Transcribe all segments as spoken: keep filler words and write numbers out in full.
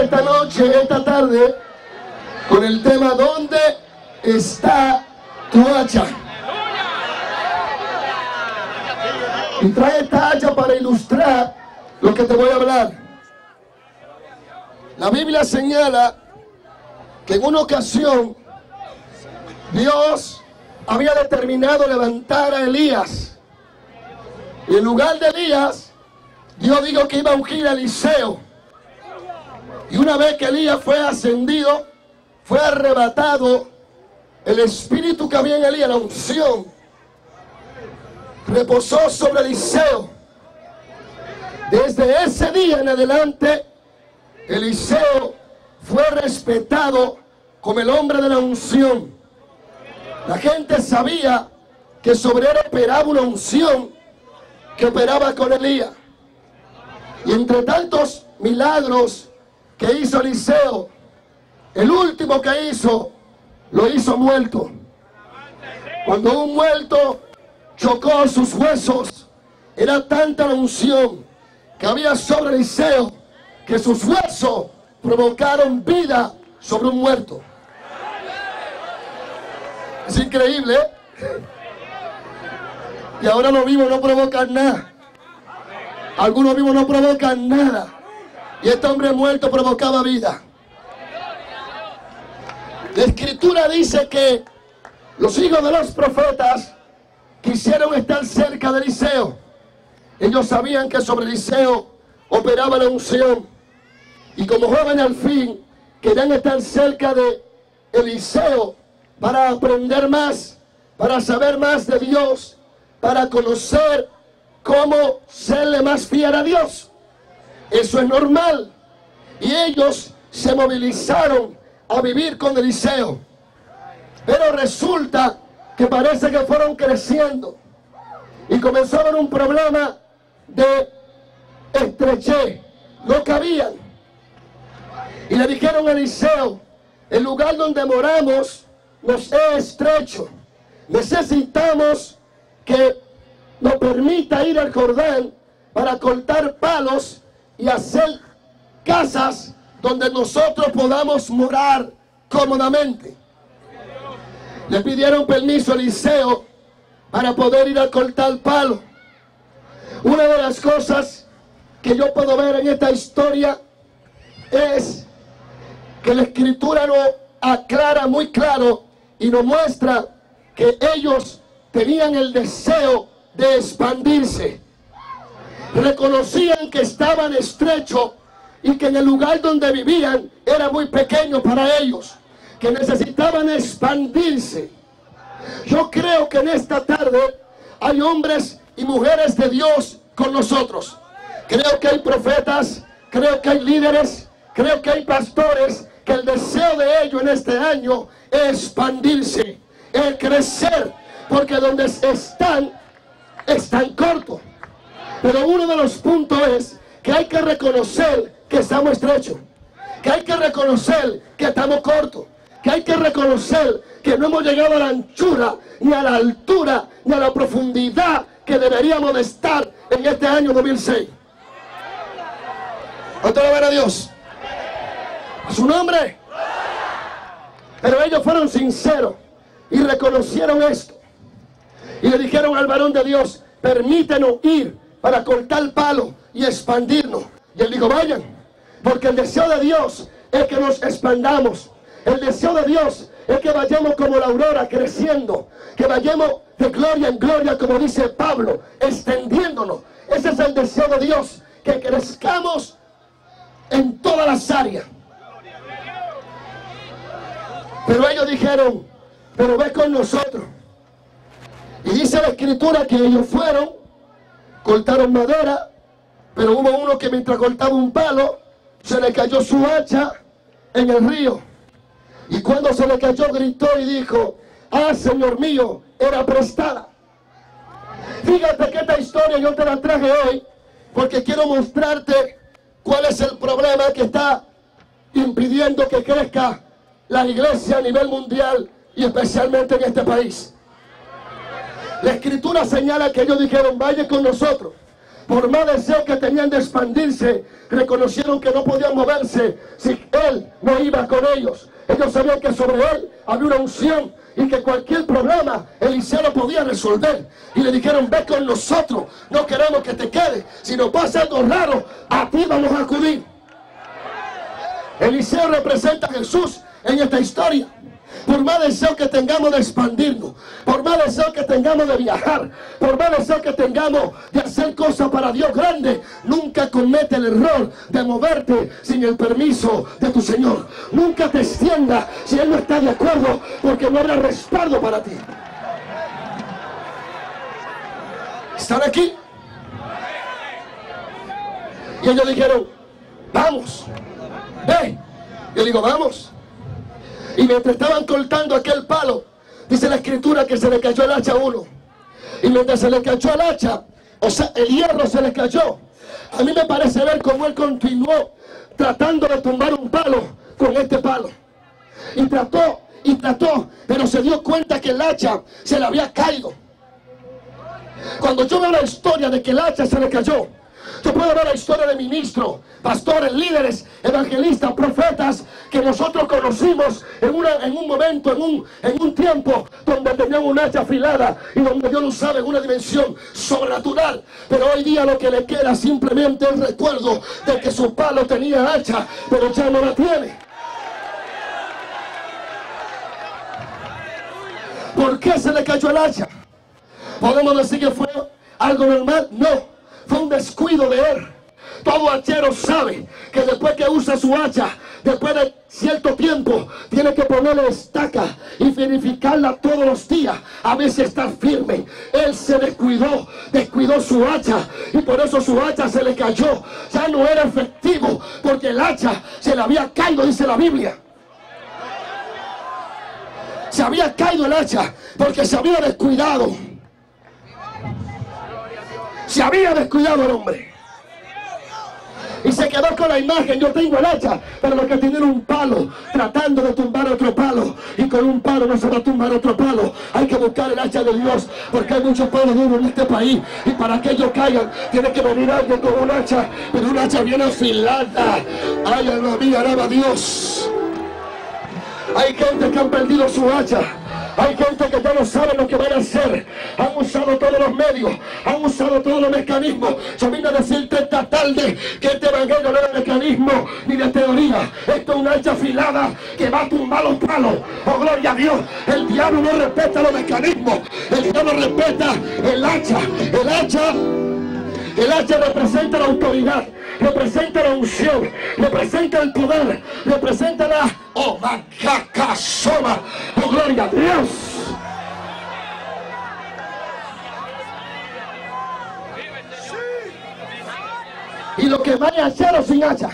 esta noche, esta tarde, con el tema ¿dónde está tu hacha? Y trae esta hacha para ilustrar lo que te voy a hablar. La Biblia señala que en una ocasión Dios había determinado levantar a Elías. Y en lugar de Elías, Dios dijo que iba a ungir a Eliseo. Y una vez que Elías fue ascendido, fue arrebatado el espíritu que había en Elías, la unción, reposó sobre Eliseo. Desde ese día en adelante, Eliseo fue respetado como el hombre de la unción. La gente sabía que sobre él operaba una unción que operaba con Elías. Y entre tantos milagros que hizo Eliseo, el último que hizo, lo hizo muerto. Cuando un muerto chocó sus huesos, era tanta la unción que había sobre Eliseo que sus huesos provocaron vida sobre un muerto. Es increíble, ¿eh? Y ahora los vivos no provocan nada. Algunos vivos no provocan nada. Y este hombre muerto provocaba vida. La Escritura dice que los hijos de los profetas quisieron estar cerca de Eliseo. Ellos sabían que sobre Eliseo operaba la unción. Y como jóvenes al fin querían estar cerca de Eliseo para aprender más, para saber más de Dios, para conocer cómo serle más fiel a Dios. Eso es normal. Y ellos se movilizaron a vivir con Eliseo. Pero resulta que parece que fueron creciendo y comenzó a haber un problema de estrechez. No cabían. Y le dijeron a Eliseo: el lugar donde moramos nos es estrecho. Necesitamos que nos permita ir al Jordán para cortar palos y hacer casas donde nosotros podamos morar cómodamente. Le pidieron permiso a Eliseo para poder ir a cortar palos. Una de las cosas que yo puedo ver en esta historia es que la Escritura nos aclara muy claro y nos muestra que ellos tenían el deseo de expandirse. Reconocían que estaban estrechos y que en el lugar donde vivían era muy pequeño para ellos, que necesitaban expandirse. Yo creo que en esta tarde hay hombres y mujeres de Dios con nosotros. Creo que hay profetas, creo que hay líderes, creo que hay pastores que el deseo de ellos en este año es expandirse, es crecer, porque donde están, están cortos. Pero uno de los puntos es que hay que reconocer que estamos estrechos, que hay que reconocer que estamos cortos, que hay que reconocer que no hemos llegado a la anchura, ni a la altura, ni a la profundidad que deberíamos de estar en este año dos mil seis. ¿Cuánto le van a Dios? ¿A su nombre? Pero ellos fueron sinceros y reconocieron esto. Y le dijeron al varón de Dios: permítenos ir para cortar palo y expandirnos. Y él dijo: vayan, porque el deseo de Dios es que nos expandamos. El deseo de Dios es que vayamos como la aurora creciendo, que vayamos de gloria en gloria, como dice Pablo, extendiéndonos. Ese es el deseo de Dios, que crezcamos en todas las áreas. Pero ellos dijeron: pero ve con nosotros. Y dice la Escritura que ellos fueron, cortaron madera, pero hubo uno que mientras cortaba un palo, se le cayó su hacha en el río. Y cuando se le cayó, gritó y dijo: ah, Señor mío, era prestada. Fíjate que esta historia yo te la traje hoy porque quiero mostrarte cuál es el problema que está impidiendo que crezca la iglesia a nivel mundial y especialmente en este país. La Escritura señala que ellos dijeron: vaya con nosotros, por más deseo que tenían de expandirse, reconocieron que no podían moverse si él no iba con ellos. Ellos sabían que sobre él había una unción y que cualquier problema Eliseo lo podía resolver. Y le dijeron: ve con nosotros, no queremos que te quedes. Si nos pasa algo raro, a ti vamos a acudir. Eliseo representa a Jesús en esta historia. Por más deseo que tengamos de expandirnos, por más deseo que tengamos de viajar, por más deseo que tengamos de hacer cosas para Dios grande, nunca comete el error de moverte sin el permiso de tu Señor. Nunca te extienda si Él no está de acuerdo, porque no habrá respaldo para ti. ¿Están aquí? Y ellos dijeron: vamos, ve. Yo digo: vamos. Y mientras estaban cortando aquel palo, dice la escritura que se le cayó el hacha a uno. Y mientras se le cayó el hacha, o sea, el hierro se le cayó. A mí me parece ver cómo él continuó tratando de tumbar un palo con este palo. Y trató, y trató, pero se dio cuenta que el hacha se le había caído. Cuando yo veo la historia de que el hacha se le cayó, yo puedo ver la historia de ministros, pastores, líderes, evangelistas, profetas que nosotros conocimos en, una, en un momento, en un, en un tiempo donde tenían un hacha afilada y donde Dios lo usaba en una dimensión sobrenatural. Pero hoy día lo que le queda simplemente es el recuerdo de que su palo tenía hacha, pero ya no la tiene. ¿Por qué se le cayó el hacha? ¿Podemos decir que fue algo normal? No. Fue un descuido de él. Todo hachero sabe que después que usa su hacha, después de cierto tiempo, tiene que ponerle estaca y verificarla todos los días a ver si está firme. Él se descuidó, descuidó su hacha, y por eso su hacha se le cayó. Ya no era efectivo, porque el hacha se le había caído, dice la Biblia. Se había caído el hacha porque se había descuidado. Se había descuidado el hombre. Y se quedó con la imagen: yo tengo el hacha, pero lo que tiene un palo, tratando de tumbar otro palo. Y con un palo no se va a tumbar otro palo. Hay que buscar el hacha de Dios, porque hay muchos pueblos duros en este país. Y para que ellos caigan, tiene que venir alguien con un hacha, pero un hacha bien afilada. Ay, alma mía, alaba a Dios. Hay gente que han perdido su hacha. Hay gente que ya no sabe lo que van a hacer. Han usado todos los medios, han usado todos los mecanismos. Yo vine a decirte esta tarde que este evangelio no es de mecanismo ni de teoría. Esto es una hacha afilada que va a tumbar los palos. Oh, gloria a Dios. El diablo no respeta los mecanismos. El diablo respeta el hacha. El hacha, el hacha representa la autoridad, representa la unción, representa el poder, representa la... Oh, macacasoma. Oh, gloria a Dios. Y lo que vaya a hacer sin hacha,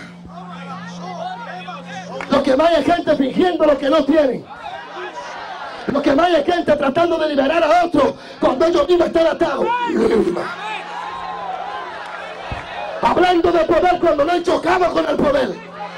lo que vaya gente fingiendo lo que no tienen, lo que vaya gente tratando de liberar a otros cuando ellos mismos están atados, hablando de poder cuando no han chocado con el poder.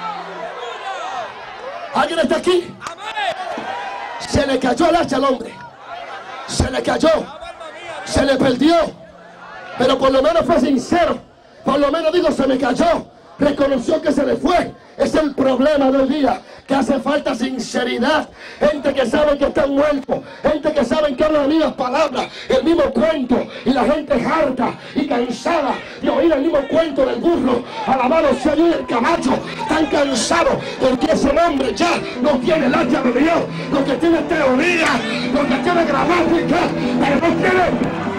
¿Alguien está aquí? Se le cayó el hacha al hombre, se le cayó, se le perdió, pero por lo menos fue sincero. Por lo menos digo, se me cayó, reconoció que se le fue. Es el problema del día, que hace falta sinceridad. Gente que sabe que están muertos, gente que sabe que hablan las mismas palabras, el mismo cuento, y la gente es harta y cansada de oír el mismo cuento del burro. Alabado sea Dios, el caballo. Están cansados porque ese hombre ya no tiene el hacha de Dios. Lo que tiene es teoría, lo que tiene gramática, pero no tiene...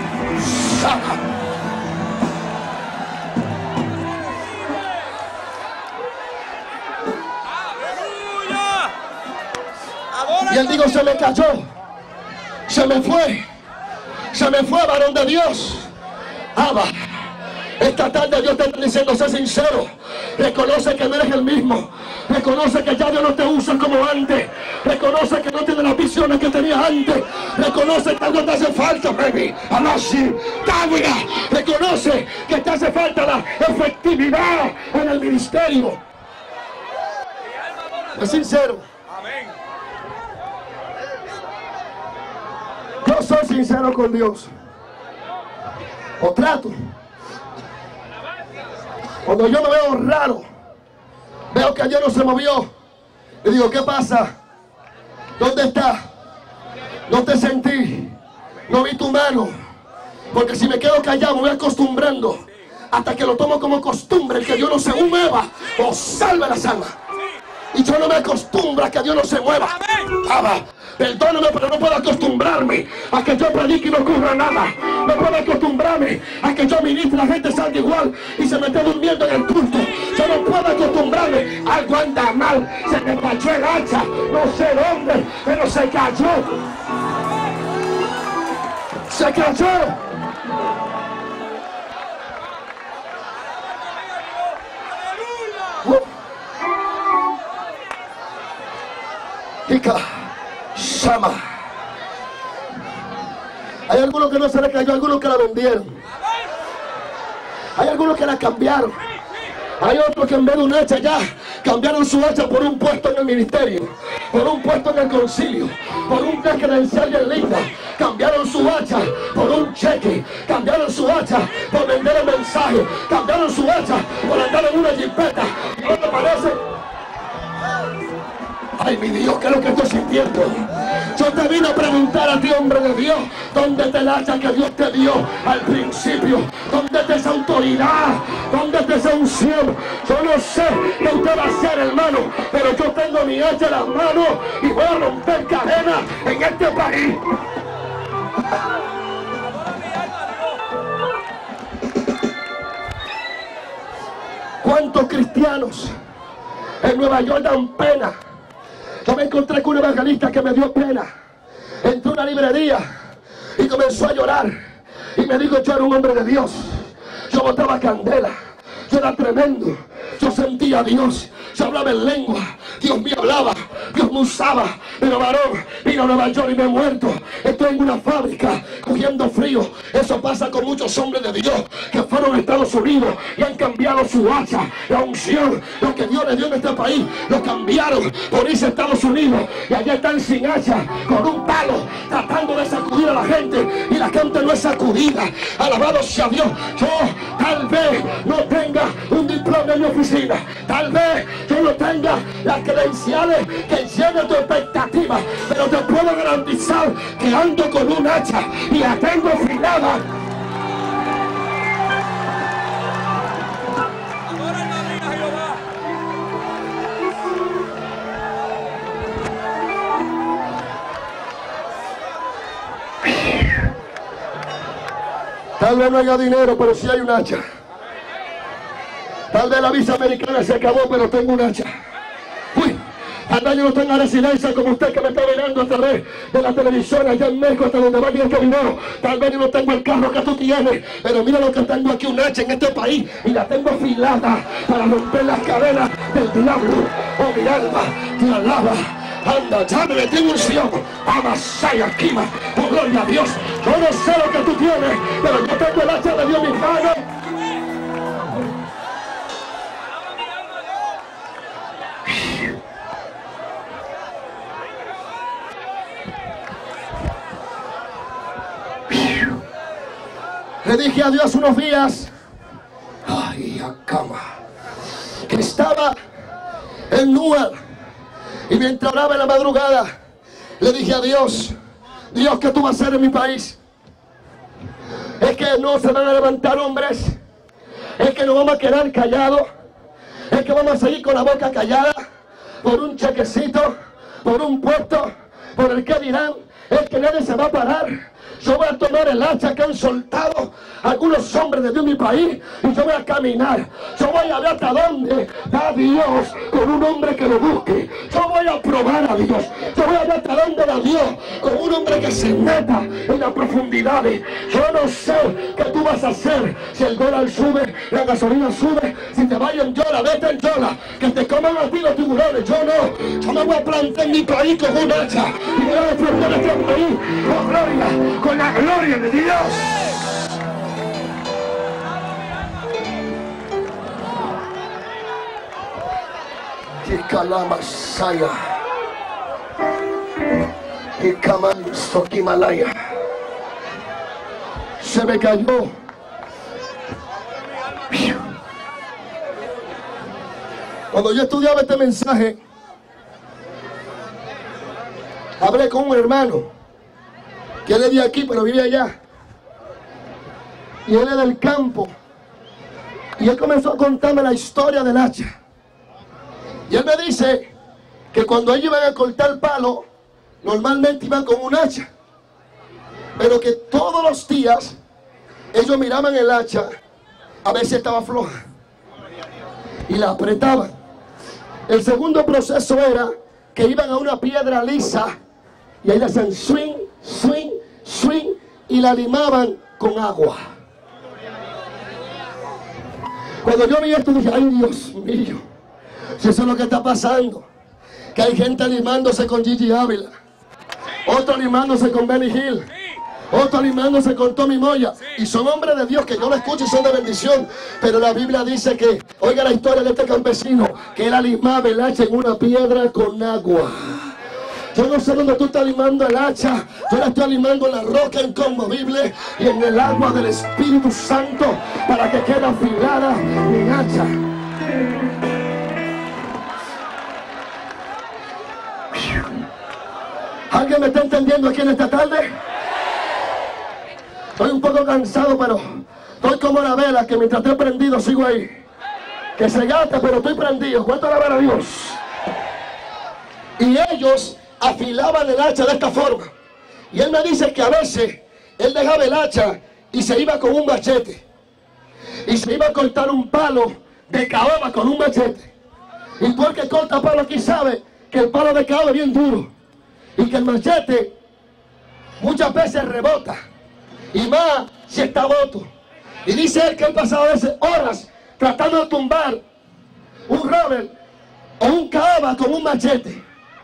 Y él dijo, se me cayó, se me fue, se me fue, varón de Dios. Abba, esta tarde Dios te está diciendo, sé sincero, reconoce que no eres el mismo, reconoce que ya Dios no te usa como antes, reconoce que no tienes las visiones que tenías antes, reconoce que algo te hace falta, baby, así, reconoce que te hace falta la efectividad en el ministerio. Es sincero. Yo soy sincero con Dios, o trato. Cuando yo me veo raro, veo que Dios no se movió, le digo, ¿qué pasa? ¿Dónde está? No te sentí, no vi tu mano. Porque si me quedo callado me voy acostumbrando hasta que lo tomo como costumbre, el que Dios no se mueva o salve las almas. Y yo no me acostumbro a que Dios no se mueva. Abba, perdóname, pero no puedo acostumbrarme a que yo predique y no ocurra nada. No puedo acostumbrarme a que yo ministre y la gente salga igual y se me esté durmiendo en el culto. Yo no puedo acostumbrarme. Algo anda mal. Se me cayó el hacha. No sé dónde, pero se cayó. Se cayó. Ika, Shama. Hay algunos que no se le cayó, algunos que la vendieron. Hay algunos que la cambiaron. Hay otros que en vez de un hacha ya cambiaron su hacha por un puesto en el ministerio, por un puesto en el concilio, por un credencial de linda. Cambiaron su hacha por un cheque, cambiaron su hacha por vender el mensaje, cambiaron su hacha por andar en una jipeta. ¿No te parece? Ay, mi Dios, ¿qué es lo que estoy sintiendo? Yo te vine a preguntar a ti, hombre de Dios, ¿dónde está el hacha que Dios te dio al principio? ¿Dónde está esa autoridad? ¿Dónde está esa unción? Yo no sé qué usted va a hacer, hermano, pero yo tengo mi hacha en las manos y voy a romper cadenas en este país. ¿Cuántos cristianos en Nueva York dan pena? Yo me encontré con un evangelista que me dio pena. Entró a una librería y comenzó a llorar. Y me dijo, yo era un hombre de Dios. Yo botaba candela. Yo era tremendo. Yo sentía a Dios. Yo hablaba en lengua. Dios me hablaba. Dios me usaba. Pero varón, vino a Nueva York y me he muerto. Estoy en una fábrica cogiendo frío. Eso pasa con muchos hombres de Dios que fueron a Estados Unidos y han cambiado su hacha, la unción, lo que Dios le dio en este país. Lo cambiaron por irse a Estados Unidos y allá están sin hacha, con un palo, tratando de sacudir a la gente. Y la gente no es sacudida. Alabado sea Dios. Yo tal vez no tenga un diploma en mi oficina. Tal vez yo no tenga las credenciales que llenen tu expectativa, pero te puedo garantizar que ando con un hacha y la tengo afilada. Tal vez no haya dinero, pero sí hay un hacha. Tal vez la visa americana se acabó, pero tengo un hacha. Uy, tal vez yo no tenga residencia como usted que me está mirando a través de la televisión allá en México, hasta donde va bien caminado. Tal vez yo no tengo el carro que tú tienes, pero mira lo que tengo aquí, un hacha en este país, y la tengo afilada para romper las cadenas del diablo. Oh, mi alma, te alaba. Anda, ya me metí en un sillón. Amasaya, Kima. Oh, gloria a Dios. Yo no sé lo que tú tienes, pero yo tengo el hacha de Dios en mis manos. Le dije a Dios unos días, ay, a cama, que estaba en Nua, y mientras oraba en la madrugada, le dije a Dios, Dios, ¿qué tú vas a hacer en mi país? Es que no se van a levantar hombres, es que nos vamos a quedar callados, es que vamos a seguir con la boca callada por un chequecito, por un puesto, por el que dirán, es que nadie se va a parar. Yo voy a tomar el hacha que han soltado algunos hombres de Dios en mi país y yo voy a caminar. Yo voy a ver hasta dónde da Dios con un hombre que lo busque. Yo voy a probar a Dios. Yo voy a ver hasta dónde da Dios con un hombre que se meta en las profundidades. Yo no sé qué tú vas a hacer si el dólar sube, la gasolina sube, si te vayan en Yola, vete en Yola, que te coman a ti los tiburones. Yo no. Yo me voy a plantar en mi país con un hacha y voy a defender este país con gloria, con la gloria de Dios. Kikalamasaya, Kikamanso Kimalaya. Se me cayó. Cuando yo estudiaba este mensaje, hablé con un hermano que él es de aquí pero vive allá, y él es del campo, y él comenzó a contarme la historia del hacha. Y él me dice que cuando ellos iban a cortar palo, normalmente iban con un hacha, pero que todos los días ellos miraban el hacha a ver si estaba floja y la apretaban. El segundo proceso era que iban a una piedra lisa y ahí le hacían swing, swing, swing y la limaban con agua. Cuando yo vi esto dije, ay Dios mío, si eso es lo que está pasando, que hay gente limándose con Gigi Ávila, otro limándose con Benny Hill, otro limándose con Tommy Moya, y son hombres de Dios que yo lo escucho y son de bendición, pero la Biblia dice que, oiga la historia de este campesino, que él limaba el hacha en una piedra con agua. Yo no sé dónde tú estás limando el hacha, yo la estoy limando en la roca inconmovible y en el agua del Espíritu Santo para que quede afilada mi hacha. ¿Alguien me está entendiendo aquí en esta tarde? Estoy un poco cansado, pero estoy como la vela que mientras estoy prendido sigo ahí. Que se gasta, pero estoy prendido. ¿Cuánto la vela a Dios? Y ellos afilaban el hacha de esta forma. Y él me dice que a veces él dejaba el hacha y se iba con un machete. Y se iba a cortar un palo de caoba con un machete. Y tú el que corta palo aquí sabe que el palo de caoba es bien duro. Y que el machete muchas veces rebota. Y más si está boto. Y dice él que han pasado a veces horas tratando de tumbar un roble o un caoba con un machete.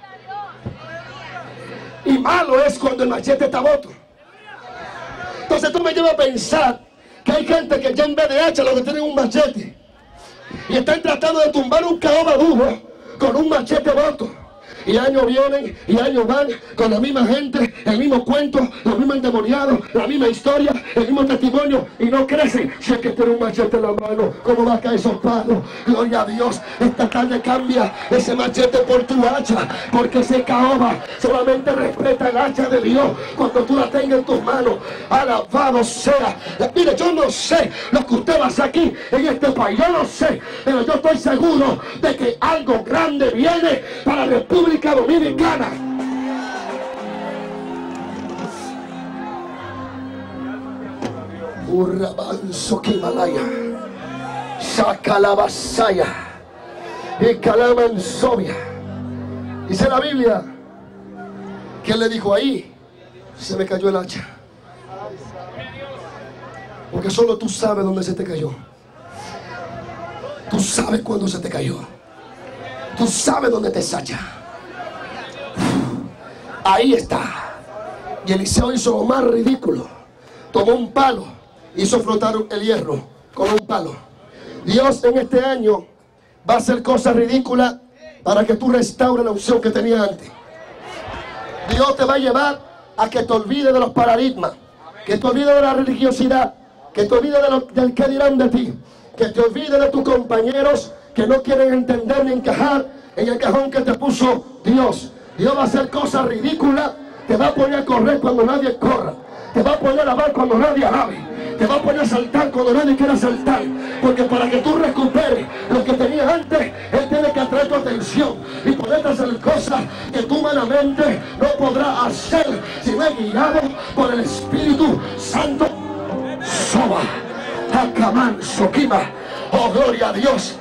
Y malo es cuando el machete está boto. Entonces tú me llevas a pensar que hay gente que ya en vez de hacha lo que tienen es un machete. Y están tratando de tumbar un caoba duro con un machete boto. Y años vienen y años van con la misma gente, el mismo cuento, los mismos endemoniados, la misma historia, el mismo testimonio, y no crecen. Si es que tiene un machete en la mano, ¿cómo va a caer esos palos? Gloria a Dios, esta tarde cambia ese machete por tu hacha, porque ese caoba solamente respeta el hacha de Dios cuando tú la tengas en tus manos. Alabado sea. Mire, yo no sé lo que usted va a hacer aquí en este país, yo no sé, pero yo estoy seguro de que algo grande viene para la República Dominicana. Urrabanzo Kimalaya, saca la vasalla y calaman sobia. Dice la Biblia que él le dijo, ahí se me cayó el hacha, porque solo tú sabes dónde se te cayó. Tú sabes cuándo se te cayó. Tú sabes dónde te sacha. Ahí está. Y Eliseo hizo lo más ridículo. Tomó un palo, hizo flotar el hierro con un palo. Dios en este año va a hacer cosas ridículas para que tú restaures la unción que tenías antes. Dios te va a llevar a que te olvides de los paradigmas, que te olvides de la religiosidad, que te olvides de lo, del que dirán de ti, que te olvides de tus compañeros que no quieren entender ni encajar en el cajón que te puso Dios. Dios va a hacer cosas ridículas. Te va a poner a correr cuando nadie corra. Te va a poner a alabar cuando nadie alabe. Te va a poner a saltar cuando nadie quiera saltar. Porque para que tú recuperes lo que tenías antes, Él tiene que atraer tu atención y poderte hacer cosas que tú humanamente no podrás hacer si no es guiado por el Espíritu Santo. Soba, Acamán, Soquima. Oh, gloria a Dios.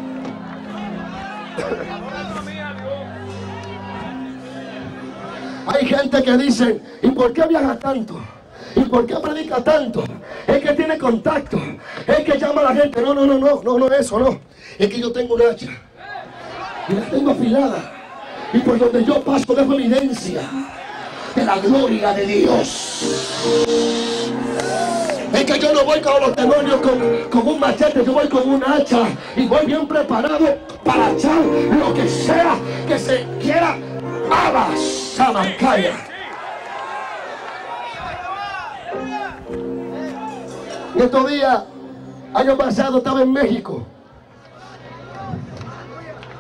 Hay gente que dice, ¿y por qué viaja tanto? ¿Y por qué predica tanto? Es que tiene contacto, es que llama a la gente. No, no, no, no, no, no, eso no. Es que yo tengo un hacha y la tengo afilada, y por donde yo paso dejo evidencia de la gloria de Dios. Es que yo no voy con los demonios con, con un machete, yo voy con un hacha y voy bien preparado para echar lo que sea que se quiera. Abas, Samacaya. En estos días, año pasado estaba en México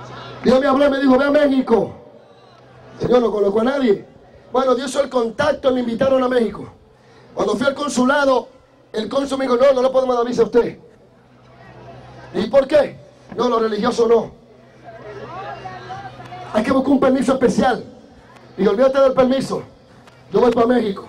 Dios me habló y me dijo, ve a México. Señor, no conozco a nadie. Bueno, Dios hizo el contacto y me invitaron a México. Cuando fui al consulado, el cónsul me dijo, no, no le podemos dar visa a usted. ¿Y por qué? No, lo religioso no. Hay que buscar un permiso especial. Y olvídate del permiso. Yo voy para México.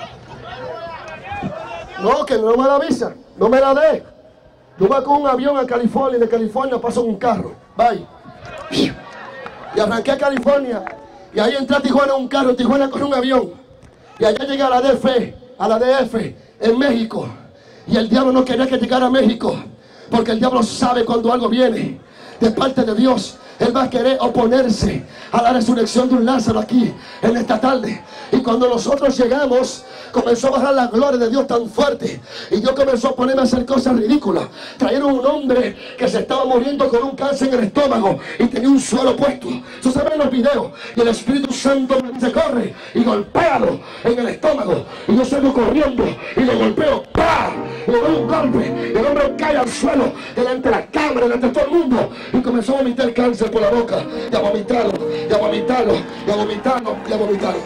No, que no me da visa. No me la dé. Yo voy con un avión a California y de California paso en un carro. Bye. Y arranqué a California. Y ahí entré a Tijuana en un carro. En Tijuana con un avión. Y allá llegué a la D F, a la D F, en México. Y el diablo no quería que llegara a México. Porque el diablo sabe cuando algo viene de parte de Dios. Él va a querer oponerse a la resurrección de un Lázaro aquí en esta tarde. Y cuando nosotros llegamos, comenzó a bajar la gloria de Dios tan fuerte. Y Dios comenzó a ponerme a hacer cosas ridículas. Trajeron un hombre que se estaba muriendo con un cáncer en el estómago y tenía un suelo puesto. Eso se ve en los videos. Y el Espíritu Santo se corre y golpéalo en el estómago. Y yo salgo corriendo y lo golpeo. ¡Pah! Y le doy un golpe. Y el hombre cae al suelo delante de la cámara, delante de todo el mundo. Y comenzó a vomitar el cáncer por la boca. Y a vomitarlo, y a vomitarlo, y a vomitarlo, y a vomitarlo.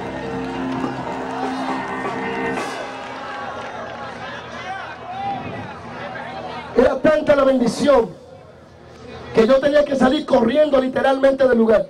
Era tanta la bendición que yo tenía que salir corriendo literalmente del lugar.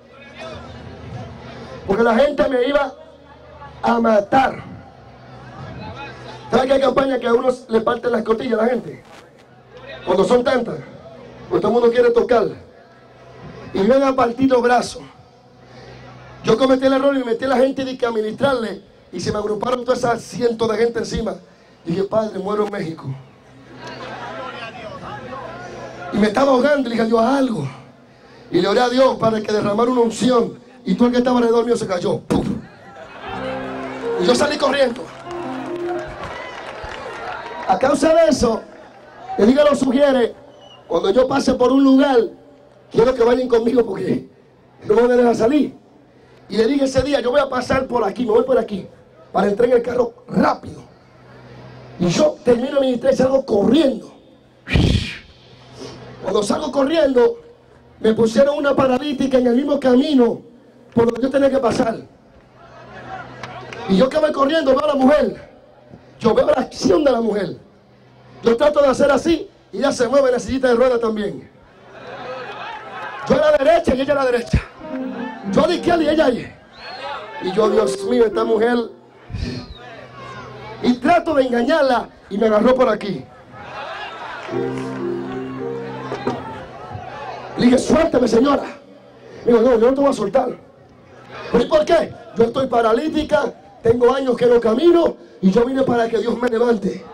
Porque la gente me iba a matar. ¿Saben que hay campañas que a uno le parten las costillas a la gente? Cuando son tantas, pues todo el mundo quiere tocar. Y me iban a partir los brazos. Yo cometí el error y me metí a la gente y dije a ministrarle. Y se me agruparon todas esas cientos de gente encima. Y dije, Padre, muero en México. Y me estaba ahogando y le dije a Dios algo. Y le oré a Dios para que derramara una unción. Y todo el que estaba alrededor mío se cayó. ¡Puf! Y yo salí corriendo. A causa de eso, le digo a los sugieres, cuando yo pase por un lugar, quiero que vayan conmigo porque no me van a dejar salir. Y le dije ese día, yo voy a pasar por aquí, me voy por aquí, para entrar en el carro rápido. Y yo termino mi ministra y salgo corriendo. Cuando salgo corriendo, me pusieron una paralítica en el mismo camino por donde yo tenía que pasar. Y yo que voy corriendo, veo a la mujer. Yo veo la acción de la mujer. Yo trato de hacer así y ella se mueve en la sillita de ruedas también. Yo a la derecha y ella a la derecha. Yo a la izquierda y ella allí. Y yo, Dios mío, esta mujer. Y trato de engañarla y me agarró por aquí. Le dije, suéltame, señora. Digo, no, yo no te voy a soltar. ¿Y por qué? Yo estoy paralítica, tengo años que no camino y yo vine para que Dios me levante.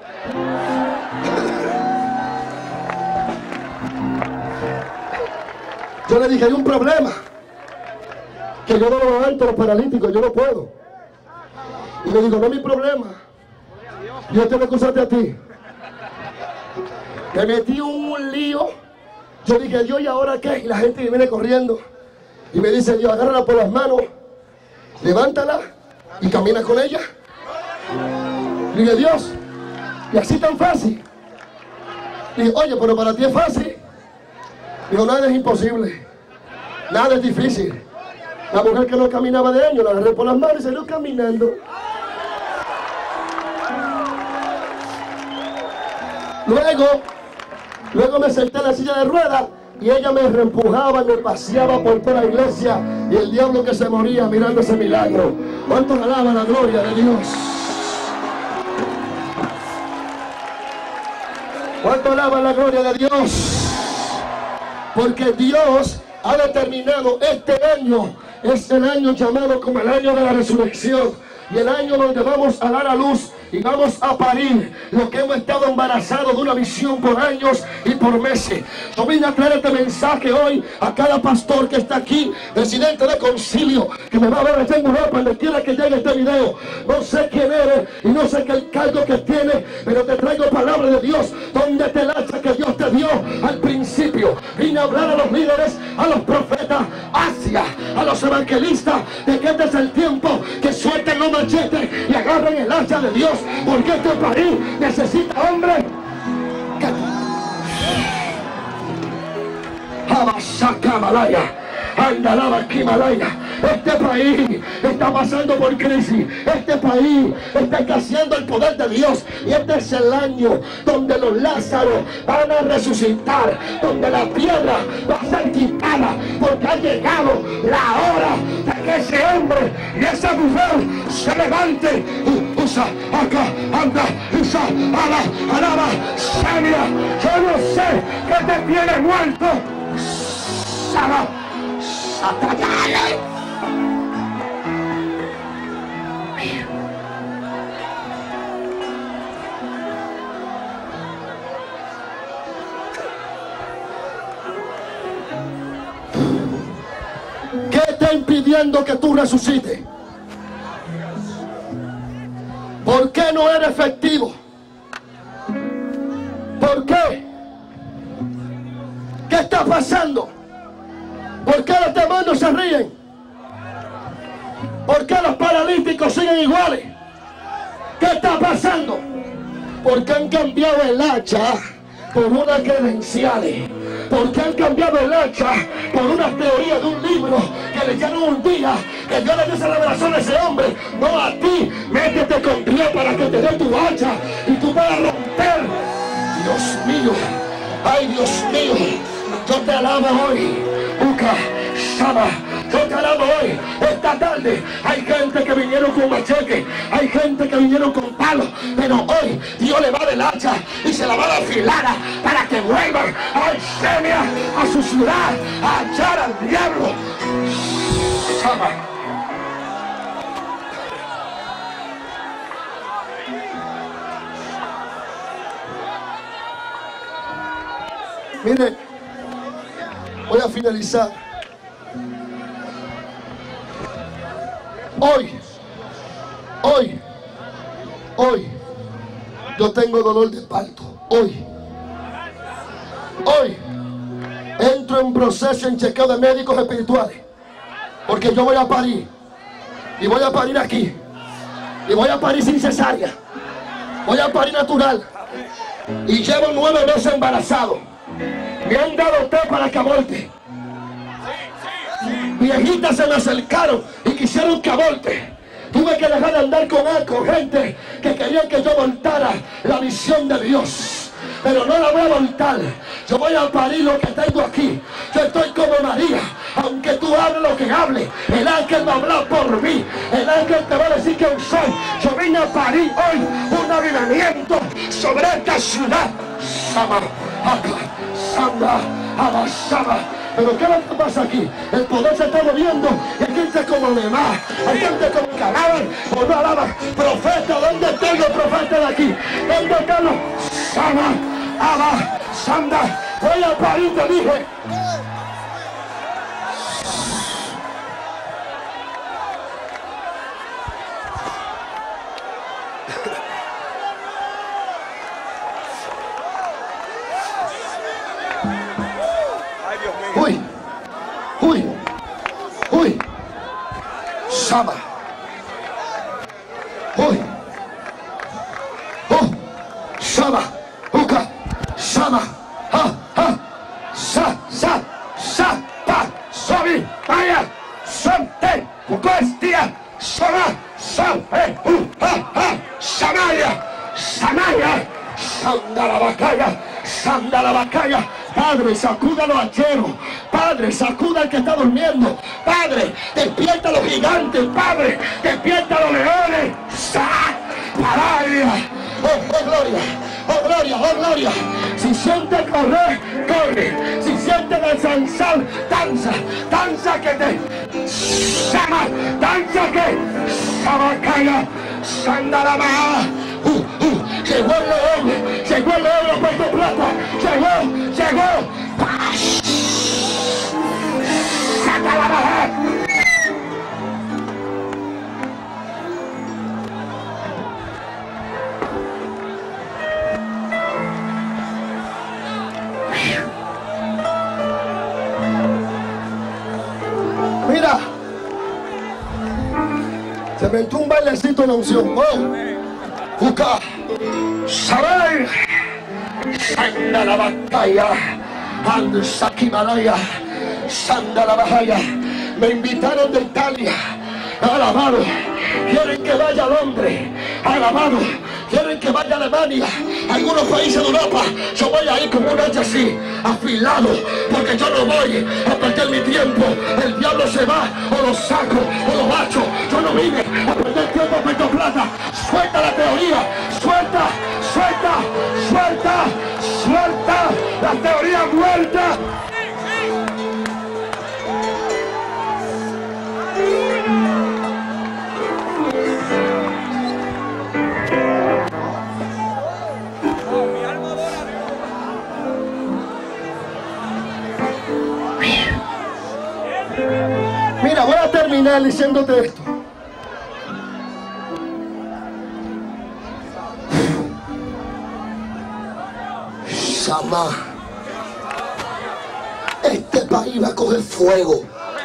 Yo le dije, hay un problema, que yo no lo levanto a los paralíticos, yo no puedo. Y me dijo, no es mi problema, yo tengo que acusarte a ti. Me metí un lío. Yo dije, Dios, ¿y ahora qué? Y la gente me viene corriendo y me dice, Dios, agárrala por las manos, levántala y camina con ella. Le dije, Dios, y así tan fácil. Le dije, oye, pero para ti es fácil. Digo, nada es imposible, nada es difícil. La mujer que no caminaba de años, la agarré por las manos y salió caminando. Luego, luego me senté en la silla de ruedas y ella me reempujaba y me paseaba por toda la iglesia y el diablo que se moría mirando ese milagro. ¿Cuántos alaban la gloria de Dios? ¿Cuántos alaban la gloria de Dios? Porque Dios ha determinado este año, es el año llamado como el año de la resurrección y el año donde vamos a dar a luz y vamos a parir lo que hemos estado embarazados de una visión por años y por meses. Yo vine a traer este mensaje hoy a cada pastor que está aquí, presidente de concilio, que me va a ver allá en Europa, donde quiera que llegue este video. No sé quién eres y no sé qué el cargo que tienes, pero te traigo palabra de Dios, donde te lanza que Dios te dio al principio. Vine a hablar a los líderes, a los profetas, hacia a los evangelistas, de que este es el tiempo que suelten los machetes y agarren el hacha de Dios. Porque este país necesita hombres. Abasacamalaya, Andalaba Kimalaya. Este país está pasando por crisis. Este país está escaseando el poder de Dios. Y este es el año donde los Lázaros van a resucitar, donde la piedra va a ser quitada, porque ha llegado la hora de que ese hombre y esa mujer se levante. Uh, usa, acá, anda, usa, ala, alaba, Samia. Yo no sé qué te tiene muerto. Saba, Satayale. ¿Qué está impidiendo que tú resucites? ¿Por qué no eres efectivo? ¿Por qué? ¿Qué está pasando? ¿Por qué los demonios se ríen? ¿Por qué los paralíticos siguen iguales? ¿Qué está pasando? ¿Por qué han cambiado el hacha por unas credenciales? ¿Por qué han cambiado el hacha por una teoría de un libro que leyeron un día, que Dios le dio esa revelación a ese hombre? No a ti. Métete con Dios para que te dé tu hacha y tú puedas romper. Dios mío, ay Dios mío, yo te alabo hoy. Uca, Shama, yo te alabo hoy. Esta tarde hay gente que vinieron con machete, hay gente que vinieron con palos, pero hoy Dios le va del hacha y se la va a afilar para que vuelvan a Arsemia, a su ciudad, a echar al diablo. Shama. Mire, voy a finalizar. Hoy, hoy, hoy, yo tengo dolor de parto. Hoy, hoy, entro en proceso, en chequeo de médicos espirituales. Porque yo voy a parir. Y voy a parir aquí. Y voy a parir sin cesárea. Voy a parir natural. Y llevo nueve meses embarazado. Me han dado té para que aborte. Viejitas se me acercaron y quisieron que aborte. Tuve que dejar de andar con, con gente que querían que yo abortara la visión de Dios. Pero no la voy a abortar. Yo voy a parir lo que tengo aquí. Yo estoy como María. Aunque tú hables lo que hables, el ángel va a hablar por mí. El ángel te va a decir quién soy. Yo vine a parir hoy un avivamiento sobre esta ciudad. Sama, acá, Samba, Abasaba. Pero ¿qué es lo que pasa aquí? El poder se está moviendo y hay gente como demás, hay gente como que alaban o no alaban. Profeta, ¿dónde están los profetas de aquí? ¿Dónde están los Sama, Abba, Sanda? Voy a parir, te dije. Uy, uy, uy, Sama, uy, oh, Sama, Uka, Sama, ha, ha, sa, sa, sa, pa, sobi, vaya, sonte, cuestia, Sama, sam, eh, uh, ha, ha, Samaya, Samaya, Sanda la bacalla, Sanda la bacalla. Padre, sacuda a los hacheros. Padre, sacuda al que está durmiendo. Padre, despierta a los gigantes. Padre, despierta a los leones. ¡Paralia! ¡Oh, oh, gloria! ¡Oh, gloria! ¡Oh, gloria! Si sientes correr, corre. Si sientes danzar, danza. Danza que te llama. Danza que Sabacaya. Sandalama. Uh, uh, llegó el león, llegó el león a Puerto Plata, llegó, llegó, saca la baja. Mira, se me entró un bailecito de unción. Oh. Uca, saber, sanda la batalla, And Sakimalaya, Sandala Bahaya. Me invitaron de Italia. Alabado. Quieren que vaya a Londres. Alabado. Quieren que vaya a Alemania, algunos países de Europa. Yo voy a ir con un hacha así, afilado, porque yo no voy a perder mi tiempo. El diablo se va, o lo saco, o lo macho. Yo no vine a perder tiempo a Puerto Plata. Suelta la teoría, suelta, suelta, suelta, suelta la teoría muerta. Mira, voy a terminar diciéndote esto. Sama, este país va a coger fuego.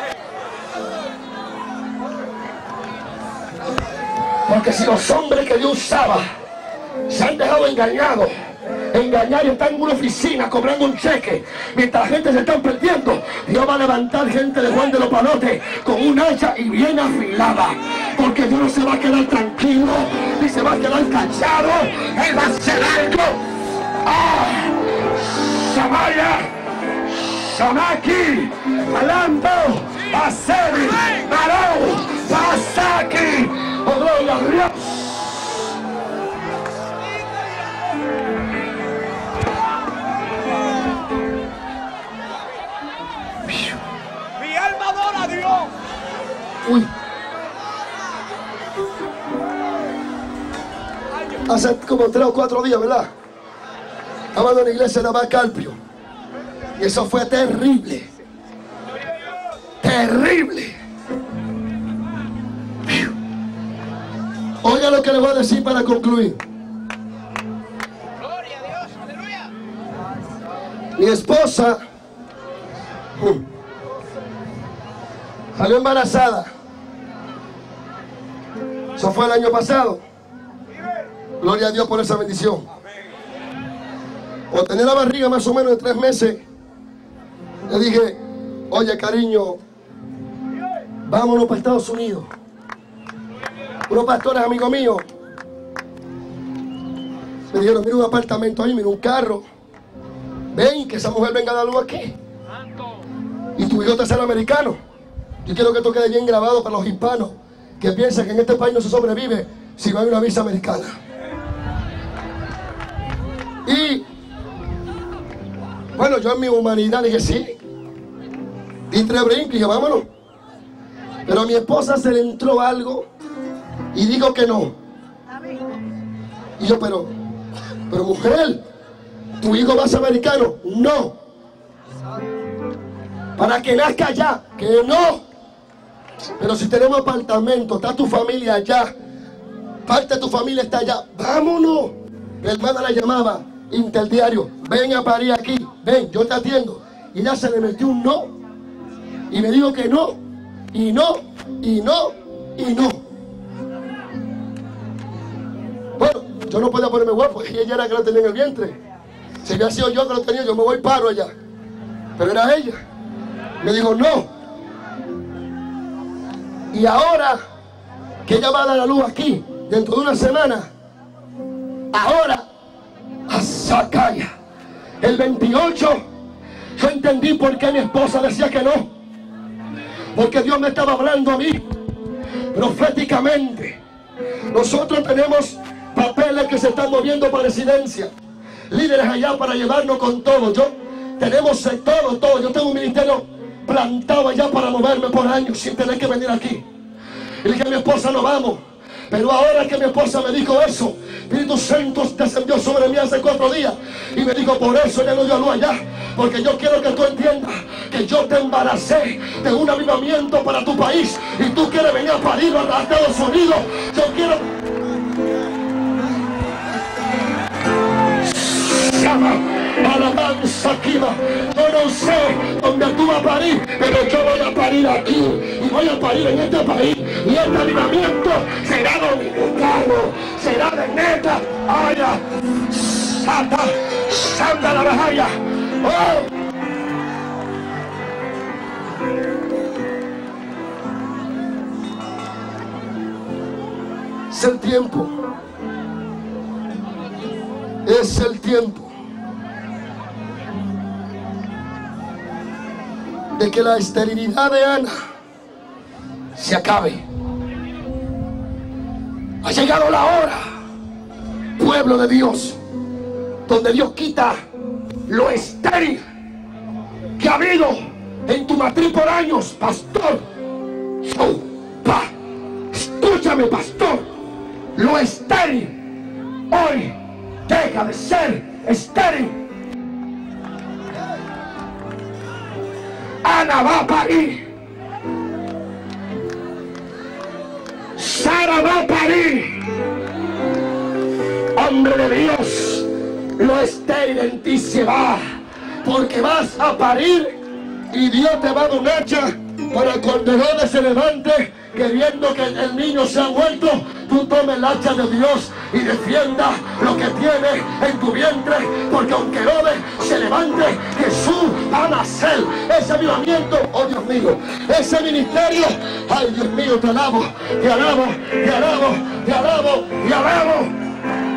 Porque si los hombres que Dios usaba se han dejado engañados, engañar y están en una oficina cobrando un cheque mientras la gente se está perdiendo, Dios va a levantar gente de Juan de los Palotes con un hacha y bien afilada, porque Dios no se va a quedar tranquilo ni se va a quedar callado. Él va a hacer algo. ¡Ah! Samaya, Samaki, Alando, Aseri, Marau, Sasaki. ¡Oh, gloria a Dios! Uy. Hace como tres o cuatro días, ¿verdad? Estaba en la iglesia de Abacalpio. Y eso fue terrible. Terrible. Oiga lo que le voy a decir para concluir. Gloria a Dios, aleluya. Mi esposa hmm, salió embarazada. Eso fue el año pasado. Gloria a Dios por esa bendición. Cuando tenía la barriga más o menos de tres meses, le dije, oye cariño, vámonos para Estados Unidos. Unos pastores amigos míos me dijeron, mira un apartamento ahí, mira un carro. Ven, que esa mujer venga a dar luz aquí. Y tu hijo te será americano. Yo quiero que esto quede bien grabado para los hispanos que piensan que en este país no se sobrevive si no hay una visa americana. Y bueno, yo en mi humanidad dije sí. Di tres brincos y dije vámonos. Pero a mi esposa se le entró algo y dijo que no. Y yo, pero, pero mujer, ¿tu hijo va a ser americano? No. Para que nazca allá, que no. Pero si tenemos apartamento, está tu familia allá, parte de tu familia está allá, vámonos. Mi hermana la llamaba interdiario, ven a parir aquí, ven, yo te atiendo. Y ella se le metió un no y me dijo que no, y no, y no, y no. Bueno, yo no podía ponerme guapo, ella era que lo tenía en el vientre. Si hubiera sido yo que lo tenía, yo me voy paro allá. Pero era ella. Me dijo no. Y ahora que ella va a dar a luz aquí, dentro de una semana, ahora, a Sakaya, el veintiocho, yo entendí por qué mi esposa decía que no. Porque Dios me estaba hablando a mí, proféticamente. Nosotros tenemos papeles que se están moviendo para residencia, líderes allá para llevarnos con todo. Yo tenemos todo, todo. Yo tengo un ministerio plantado allá para moverme por años sin tener que venir aquí. Y dije a mi esposa, no vamos. Pero ahora que mi esposa me dijo eso, Espíritu Santo descendió sobre mí hace cuatro días y me dijo, por eso ella no dio luz allá. Porque yo quiero que tú entiendas que yo te embaracé de un avivamiento para tu país y tú quieres venir a parir a Estados Unidos. Yo quiero... Alabanza aquí. Yo no sé dónde tú vas a parir, pero yo voy a parir aquí y voy a parir en este país. Y este avivamiento será dominicano, será de neta. Aya, Sata, Santa la Bahaya. Oh, Es el tiempo. Es el tiempo de que la esterilidad de Ana se acabe. Ha llegado la hora, pueblo de Dios, donde Dios quita lo estéril que ha habido en tu matriz por años, pastor. So, pa, escúchame, pastor. Lo estéril hoy deja de ser estéril. Ana va a parir. Sara va a parir. Hombre de Dios, lo estéril en ti se va, porque vas a parir y Dios te va a dar un hacha para cuando Herodes se levante queriendo que el niño sea muerto, tú tomes el hacha de Dios y defienda lo que tiene en tu vientre, porque aunque Herodes se levante, Jesús va a nacer. Ese avivamiento, oh Dios mío, ese ministerio, ay Dios mío, te alabo, te alabo, te alabo, te alabo, te alabo.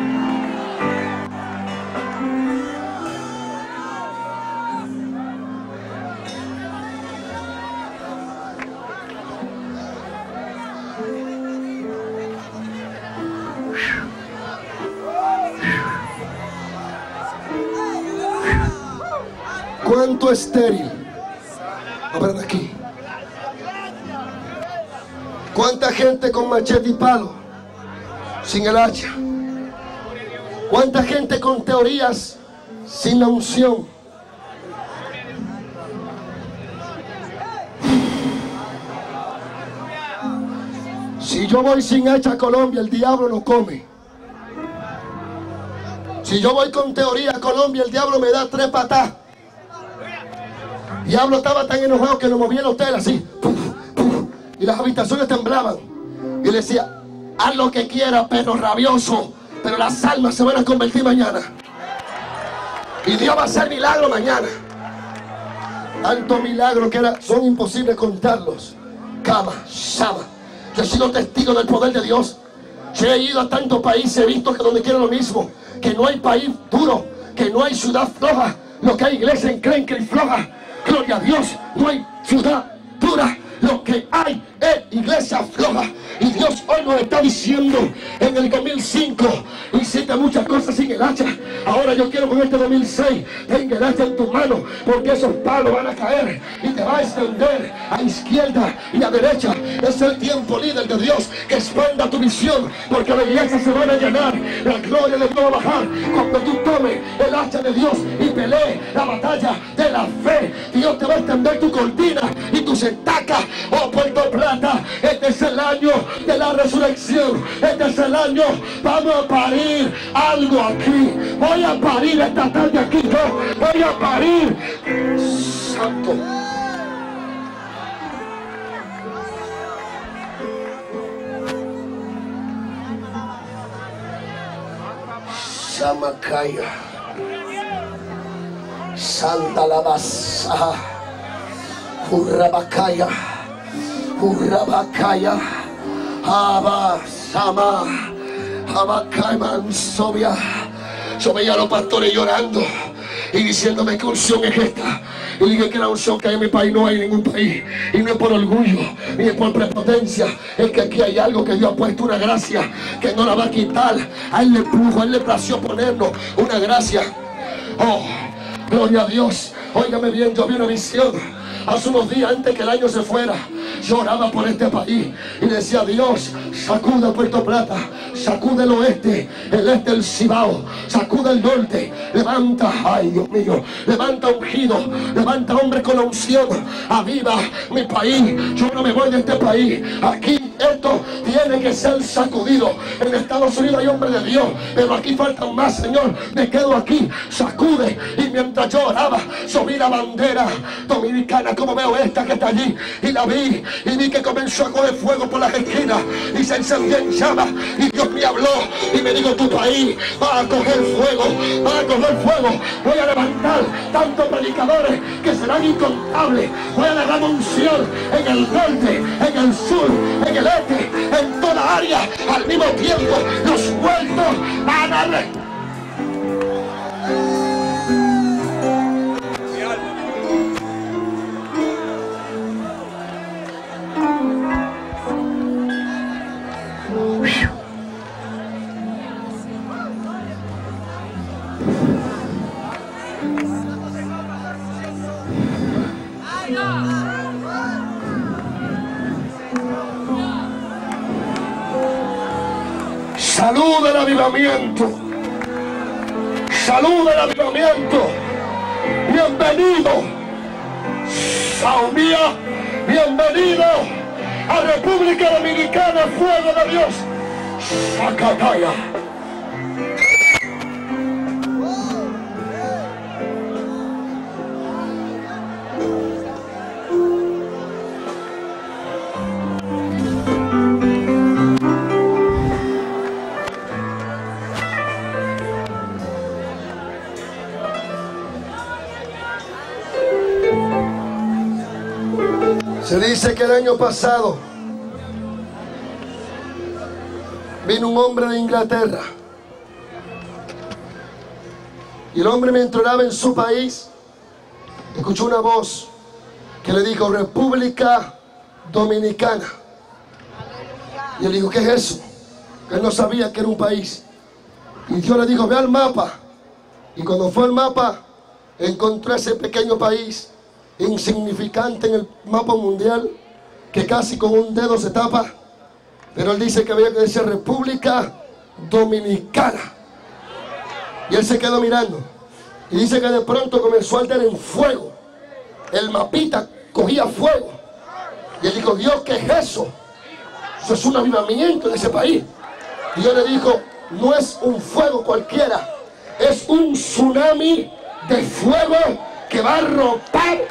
¿Cuánto estéril? Abran aquí. ¿Cuánta gente con machete y palo sin el hacha? ¿Cuánta gente con teorías sin la unción? Si yo voy sin hacha a Colombia, el diablo no come. Si yo voy con teoría a Colombia, el diablo me da tres patas. El diablo estaba tan enojado que nos movía el hotel así, puf, puf, y las habitaciones temblaban. Y le decía, haz lo que quiera, pero rabioso, pero las almas se van a convertir mañana. Y Dios va a hacer milagro mañana. Tanto milagro que era, son imposibles contarlos. Cama, Shama. Yo he sido testigo del poder de Dios. Yo he ido a tantos países, he visto que donde quiero lo mismo, que no hay país duro, que no hay ciudad floja. Lo que hay iglesia en creen que hay floja. Gloria a Dios, no hay ciudad dura. Lo que hay es iglesia floja. Y Dios hoy nos está diciendo, en el dos mil cinco hiciste muchas cosas sin el hacha. Ahora yo quiero con este dos mil seis tenga el hacha en tu mano, porque esos palos van a caer y te va a extender a izquierda y a derecha. Es el tiempo, líder de Dios, que expanda tu visión, porque la iglesia se van a llenar, la gloria de Dios va a bajar cuando tú tomes el hacha de Dios y pelees la batalla de la fe. Dios te va a extender tu cortina y tus estacas. Oh Puerto Plata, este es el año de la resurrección. Este es el año, vamos a parir algo aquí. Voy a parir esta tarde aquí, yo voy a parir. Santo. Samakaya Santa Labasa Urabakaya Urabakaya Abba Sama Abakaiman Sobia. Yo veía a los pastores llorando y diciéndome qué unción es esta. Y dije que la unción que hay en mi país no hay en ningún país. Y no es por orgullo, ni es por prepotencia. Es que aquí hay algo que Dios ha puesto, una gracia que no la va a quitar. A Él le puso, a Él le plació ponernos una gracia. Oh, gloria a Dios. Óigame bien, yo vi una visión hace unos días antes que el año se fuera. Lloraba por este país y decía, Dios, sacude Puerto Plata, sacude el oeste, el este del Cibao, sacude el norte, levanta, ay Dios mío, levanta ungido, levanta hombre con la unción, aviva mi país. Yo no me voy de este país, aquí esto tiene que ser sacudido. En Estados Unidos hay hombres de Dios, pero aquí faltan más, Señor. Me quedo aquí, sacude. Y mientras yo oraba, subí la bandera dominicana, como veo esta que está allí, y la vi, y vi que comenzó a coger fuego por las esquinas y se encendió en llamas. Y Dios me habló y me dijo, tu país va a coger fuego, va a coger fuego. Voy a levantar tantos predicadores que serán incontables. Voy a dar unción en el norte, en el sur, en el este, en toda áreas al mismo tiempo. Los muertos van a re... Salud del avivamiento. Salud del avivamiento. Bienvenido, Saumía. Bienvenido a República Dominicana, fuego de Dios. Zacataya. Se dice que el año pasado vino un hombre de Inglaterra y el hombre, mientras oraba en su país, escuchó una voz que le dijo República Dominicana. Y él dijo, ¿qué es eso? Que él no sabía que era un país. Y Dios le dijo, ve al mapa. Y cuando fue al mapa, encontró ese pequeño país insignificante en el mapa mundial, que casi con un dedo se tapa, pero él dice que había que decir República Dominicana. Y él se quedó mirando y dice que de pronto comenzó a arder en fuego. El mapita cogía fuego y él dijo, Dios, ¿qué es eso? Eso es un avivamiento en ese país. Y Dios le dijo, no es un fuego cualquiera, es un tsunami de fuego que va a romper.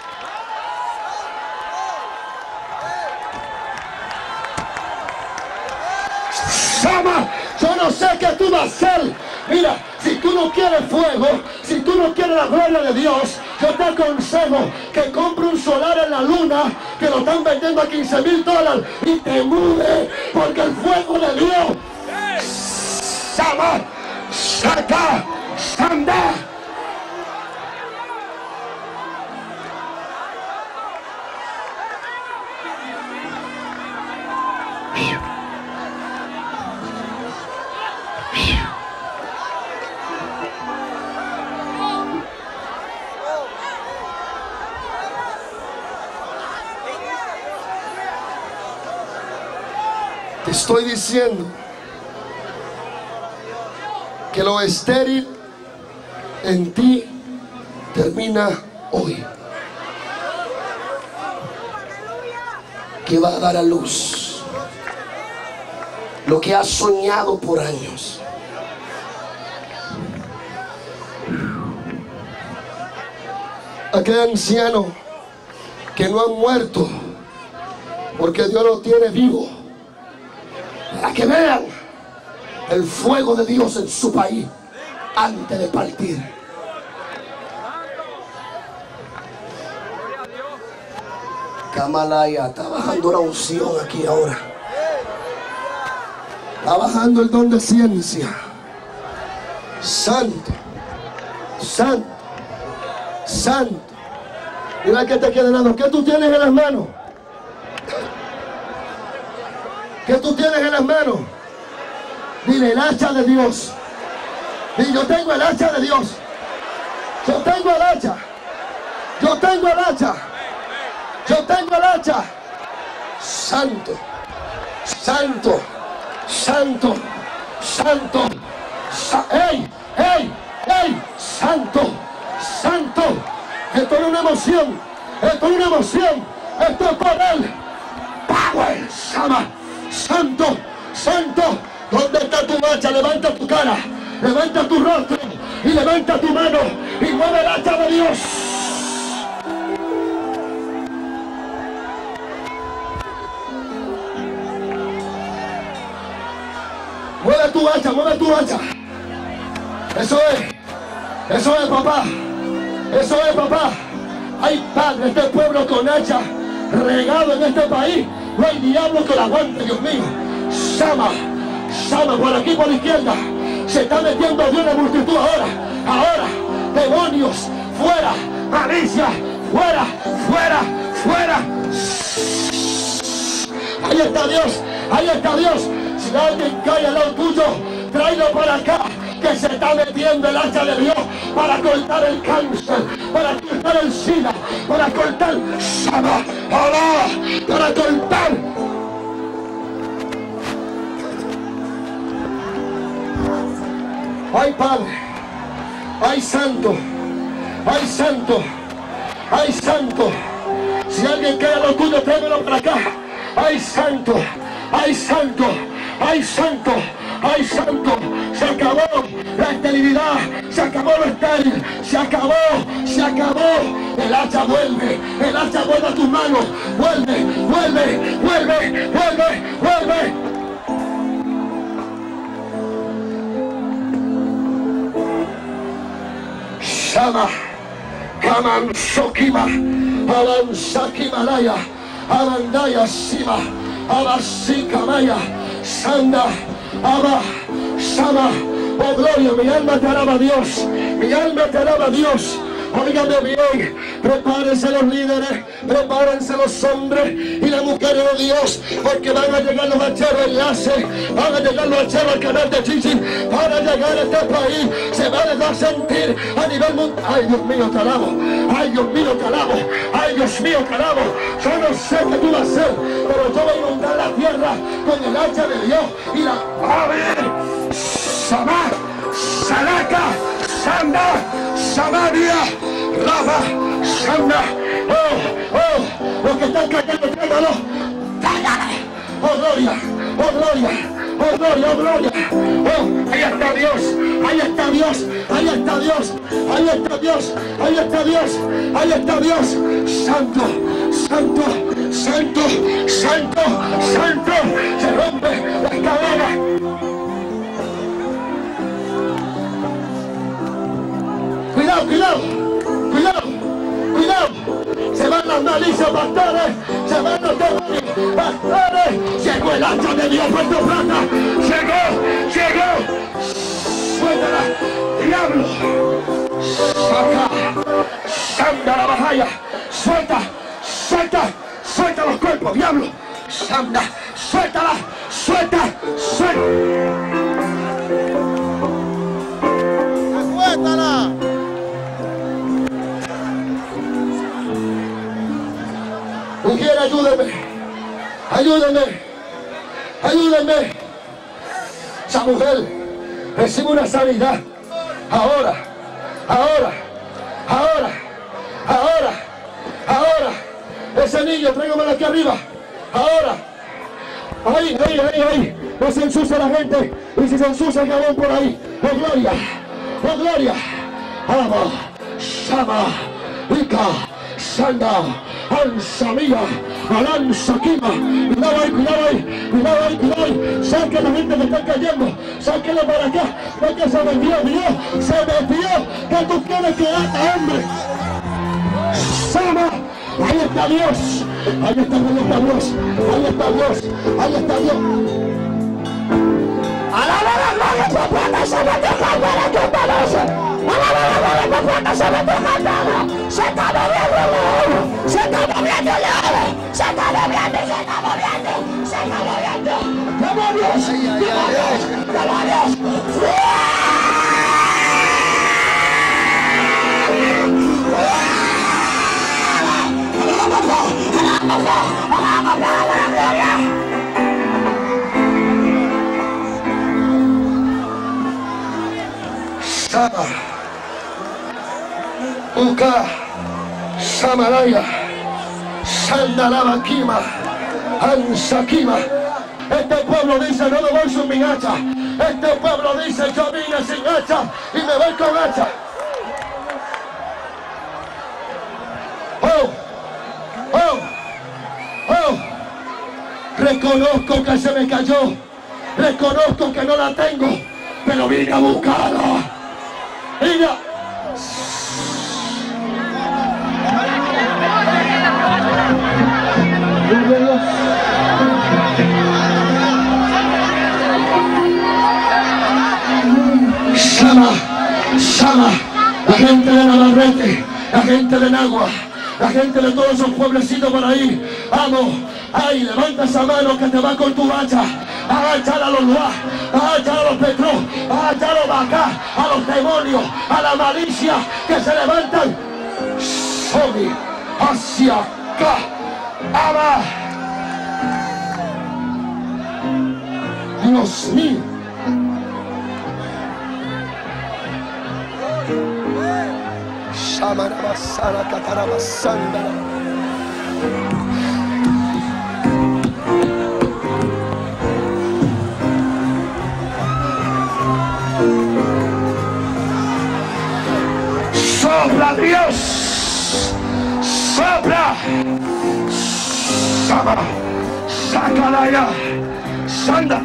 Sama, yo no sé qué tú vas a hacer. Mira, si tú no quieres fuego, si tú no quieres la gloria de Dios, yo te aconsejo que compre un solar en la luna, que lo están vendiendo a quince mil dólares, y te mude, porque el fuego de Dios, Sama, Saka, Sanda. Te estoy diciendo que lo estéril en ti termina hoy. Que va a dar a luz lo que has soñado por años. Aquel anciano que no ha muerto porque Dios lo tiene vivo, para que vean el fuego de Dios en su país antes de partir. Kamalaya, está bajando la unción aquí ahora. Está bajando el don de ciencia. Santo, santo, santo. Mira que te queda helado. ¿Qué tú tienes en las manos? ¿Qué tú tienes en las manos? Dile, el hacha de Dios. Dile, yo tengo el hacha de Dios. Yo tengo el hacha. Yo tengo el hacha. Yo tengo el hacha. Santo, santo, santo, santo. Sa ¡Ey! ¡Ey! ¡Ey! Santo, santo. Esto es una emoción. Esto es una emoción. Esto es poder. Power. Sama. Santo, santo. ¿Dónde está tu hacha? Levanta tu cara, levanta tu rostro y levanta tu mano y mueve el hacha de Dios. Mueve tu hacha, mueve tu hacha. Eso es, eso es, papá. Eso es, papá. Hay padres de este pueblo con hacha regado en este país. No hay diablo que lo aguante, Dios mío. Sama, Sama, por aquí, por la izquierda. Se está metiendo Dios en la multitud ahora. Ahora, demonios, fuera. Malicia, fuera, fuera, fuera. Ahí está Dios, ahí está Dios. Si alguien cae al lado tuyo, tráelo para acá, que se está metiendo el hacha de Dios para cortar el cáncer, para cortar el sida, para cortar Sama, para cortar. Ay, Padre, ay, Santo, ay, Santo, ay, Santo. Si alguien cae a lo tuyo, tráemelo para acá. Ay, Santo, ay, Santo, ay, Santo, ay, Santo. Se acabó la esterilidad, se acabó lo estéril, se acabó, se acabó. El hacha vuelve, el hacha vuelve a tus manos, vuelve, vuelve, vuelve, vuelve, vuelve. Sama, Kaman Sokima, Avansakimalaya, Avandaya Sima, Avasikamaya, Sanda, Ava, Sama. Oh gloria, mi alma te alaba a Dios, mi alma te alaba a Dios. Óigame bien, prepárense los líderes, prepárense los hombres y las mujeres de Dios, porque van a llegar los hacheros enlaces, van a llegar los hacheros al canal de Chichi, para llegar a este país, se van a dejar sentir a nivel mundial. Ay, Dios mío, te alabo, ay, Dios mío, te alabo, ay, Dios mío, te alabo. Yo no sé qué tú vas a hacer, pero yo voy a inundar la tierra con el hacha de Dios y la va a ver. Samá, Salaka, Sanda, Samaria, Rama, Sanda. Oh, oh, los que están cayendo, tráigalo. Oh, gloria, oh, gloria, oh, gloria, oh, gloria. Oh, ahí está Dios, ahí está Dios, ahí está Dios, ahí está Dios, ahí está Dios, ahí está Dios. Santo, santo, santo, santo, santo. Se rompe las cadenas. Cuidado, cuidado, cuidado, cuidado. Se van las malicias, pastores, se van los demonios, pastores. Llegó el hacha de Dios, Puerto Plata. Llegó, llegó. Suéltala, diablo. Saca, sanda la bajaya. Suelta, suelta, suelta los cuerpos, diablo. Sanda, suéltala, suelta, suelta. Suéltala. Mujer, ayúdenme, ayúdenme, ayúdenme. Esa mujer recibe una sanidad. Ahora, ahora, ahora, ahora, ahora. Ese niño, tráigamelo aquí arriba. Ahora. Ahí, ahí, ahí, ahí. No se ensucia la gente. Y si se ensucia el jabón por ahí. Oh, gloria, oh, gloria. Ama, Sama, Ika, Sanda. Ansamía, Alansaquima, cuidado ahí, cuidado ahí, cuidado ahí, cuidado ahí, saquen la gente que está cayendo, sáquenlo para acá, porque se metió Dios, se metió, que tú quieres que haga, hombre. Sama, ahí está Dios, ahí está, ahí está Dios, ahí está Dios, ahí está Dios. Alaba la gloria, tu plata se metió caldera, tu palacio. Alaba la gloria, tu plata se metió caldera. Se está moviendo el oro, se está moviendo el oro, se está moviendo, se está moviendo, se está moviendo. ¡Demonios! ¡Demonios! ¡Demonios! Sama, Uka, Samaraya, Sandalabakima, Ansakima. Este pueblo dice, no me voy sin mi hacha. Este pueblo dice, yo vine sin hacha y me voy con hacha. Oh, oh, oh. Reconozco que se me cayó. Reconozco que no la tengo, pero vine a buscarla. Mira. Sama, Sama, la gente de Navarrete, la gente de Nagua, la gente de todos esos pueblecitos por ahí. Vamos, ay, levanta esa mano que te va con tu hacha. Agachar a los luas, agachar a los petros, agachar a los vacas, a los demonios, a la malicia que se levantan. Sobi, hacia acá, ama. Dios mío. Shamarabasara katarabasanda. Sopla Dios, sopla, Sama, sácala ya, Sanda,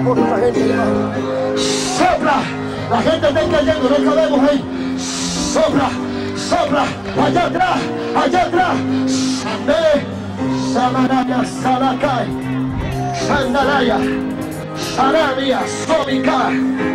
sopla, la gente está cayendo, no cabemos ahí, sopla, sopla, allá atrás, allá atrás, Sande, Samaraya, Salakai, Sandalaya, Sarabia, Sobikai.